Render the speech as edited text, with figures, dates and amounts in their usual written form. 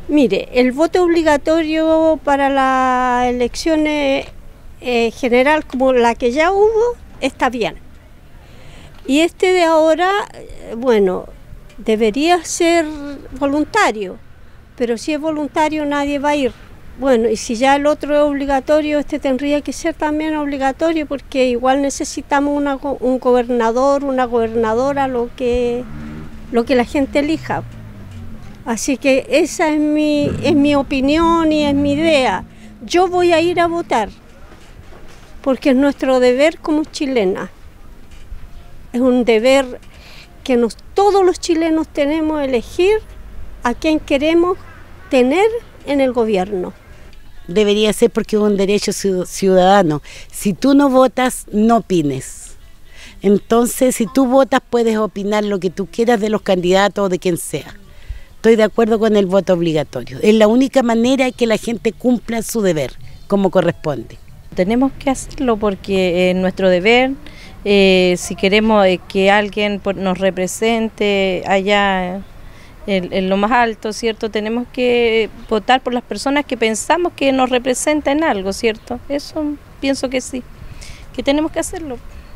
Mire, el voto obligatorio para las elecciones general como la que ya hubo, está bien. Y este de ahora, bueno, debería ser voluntario, pero si es voluntario nadie va a ir. Bueno, y si ya el otro es obligatorio, este tendría que ser también obligatorio, porque igual necesitamos un gobernador, una gobernadora, lo que la gente elija. Así que esa es mi opinión y es mi idea. Yo voy a ir a votar, porque es nuestro deber como chilenas. Es un deber que todos los chilenos tenemos, elegir a quién queremos tener en el gobierno. Debería ser porque es un derecho ciudadano. Si tú no votas, no opines. Entonces, si tú votas, puedes opinar lo que tú quieras de los candidatos o de quien sea. Estoy de acuerdo con el voto obligatorio. Es la única manera que la gente cumpla su deber, como corresponde. Tenemos que hacerlo porque es nuestro deber. Si queremos que alguien nos represente allá en lo más alto, ¿cierto? Tenemos que votar por las personas que pensamos que nos representan en algo, ¿cierto? Eso pienso que sí, que tenemos que hacerlo.